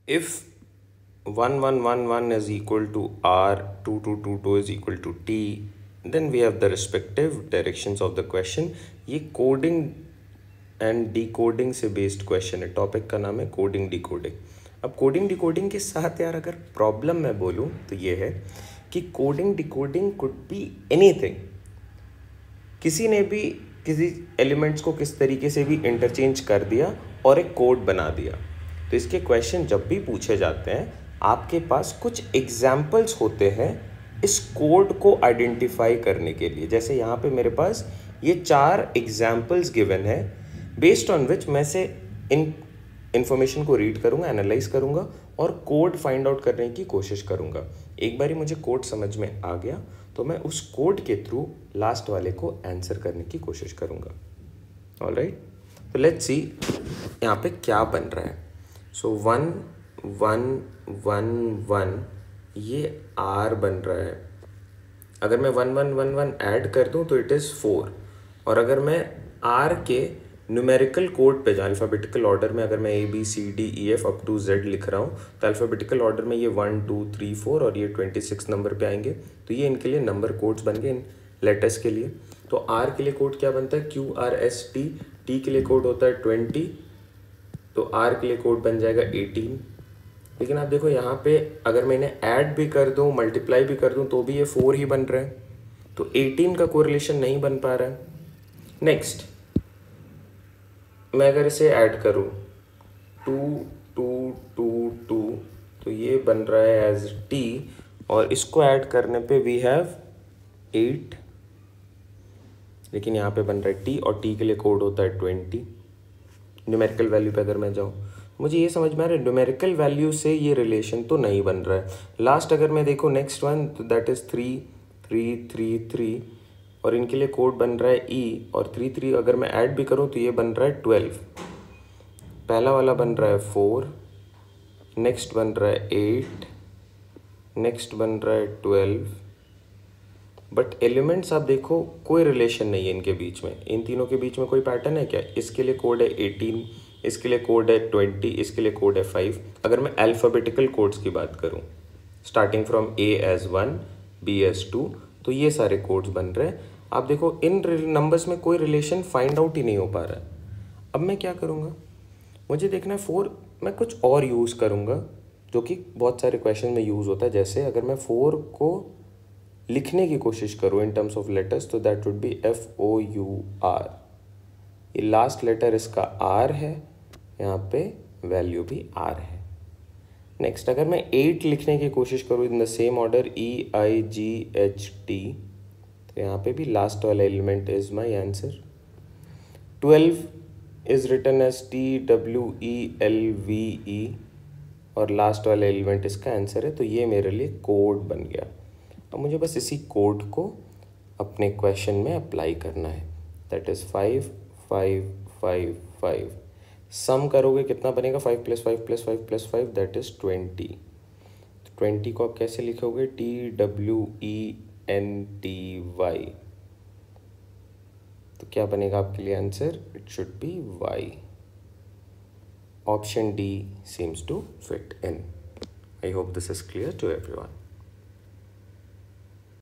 if 1111 is equal to r, 2222 is equal to t, then we have the respective directions of the question. ये coding and decoding से based question है, topic का नाम है coding decoding. अब coding decoding के साथ यार अगर प्रॉब्लम मैं बोलूँ तो ये है कि coding decoding could be anything. किसी ने भी किसी एलिमेंट्स को किस तरीके से भी इंटरचेंज कर दिया और एक कोड बना दिया। तो इसके क्वेश्चन जब भी पूछे जाते हैं आपके पास कुछ एग्जाम्पल्स होते हैं इस कोड को आइडेंटिफाई करने के लिए। जैसे यहाँ पे मेरे पास ये 4 एग्जाम्पल्स गिवन है बेस्ड ऑन विच मैं से इन इन्फॉर्मेशन को रीड करूँगा, एनालाइज करूँगा और कोड फाइंड आउट करने की कोशिश करूँगा। एक बारी मुझे कोड समझ में आ गया तो मैं उस कोड के थ्रू लास्ट वाले को आंसर करने की कोशिश करूँगा। ऑलराइट, तो लेट्स सी यहाँ पे क्या बन रहा है। सो 1 1 1 1 ये R बन रहा है। अगर मैं 1 1 1 1 ऐड कर दूँ तो इट इज़ 4। और अगर मैं R के न्यूमेरिकल कोड पे जाऊँ, अल्फ़ाबेटिकल ऑर्डर में अगर मैं ABCDEF अप टू Z लिख रहा हूँ तो अल्फ़ाबेटिकल ऑर्डर में ये 1 2 3 4 और ये 26 नंबर पे आएंगे। तो ये इनके लिए नंबर कोड्स बन गए इन लेटर्स के लिए। तो R के लिए कोड क्या बनता है QRST, T के लिए कोड होता है 20, तो R के लिए कोड बन जाएगा 18। लेकिन आप देखो यहाँ पे अगर मैं इन्हें ऐड भी कर दूँ, मल्टीप्लाई भी कर दूँ तो भी ये 4 ही बन रहा है, तो 18 का कोरिलेशन नहीं बन पा रहा है। नेक्स्ट मैं अगर इसे ऐड करूँ 2 2 2 2 तो ये बन रहा है एज T, और इसको ऐड करने पे वी हैव 8, लेकिन यहाँ पे बन रहा है T और T के लिए कोड होता है 20। न्यूमेरिकल वैल्यू पे अगर मैं जाऊँ, मुझे ये समझ में आ रहा है न्यूमेरिकल वैल्यू से ये रिलेशन तो नहीं बन रहा है। लास्ट अगर मैं देखूँ नेक्स्ट वन तो दैट इज़ 3 3 3 3 और इनके लिए कोड बन रहा है E, और 3 3 अगर मैं ऐड भी करूँ तो ये बन रहा है 12। पहला वाला बन रहा है 4, नेक्स्ट बन रहा है 8, नेक्स्ट बन रहा है 12। बट एलिमेंट्स आप देखो कोई रिलेशन नहीं है इनके बीच में, इन तीनों के बीच में कोई पैटर्न है क्या? इसके लिए कोड है 18, इसके लिए कोड है 20, इसके लिए कोड है 5। अगर मैं अल्फ़ाबेटिकल कोड्स की बात करूं starting from A as 1 B as 2 तो ये सारे कोड्स बन रहे हैं। आप देखो इन नंबर्स में कोई रिलेशन फाइंड आउट ही नहीं हो पा रहा है। अब मैं क्या करूँगा, मुझे देखना है 4 मैं कुछ और यूज़ करूँगा जो कि बहुत सारे क्वेश्चन में यूज़ होता है। जैसे अगर मैं 4 को लिखने की कोशिश करूँ इन टर्म्स ऑफ लेटर्स तो दैट वुड बी FOUR। ये लास्ट लेटर इसका R है, यहाँ पे वैल्यू भी R है। नेक्स्ट अगर मैं 8 लिखने की कोशिश करूँ in the same order EIGHT तो यहाँ पे भी लास्ट वाला element is my answer. 12 is written as TWELVE और लास्ट वाला एलिमेंट इसका आंसर है, तो ये मेरे लिए कोड बन गया। अब मुझे बस इसी कोड को अपने क्वेश्चन में अप्लाई करना है। That is 5 5 5 5। सम करोगे कितना बनेगा 5 + 5 + 5 + 5 दैट इज़ 20। 20 को आप कैसे लिखोगे TWENTY। तो क्या बनेगा आपके लिए answer? It should be Y। Option D seems to fit in. I hope this is clear to everyone.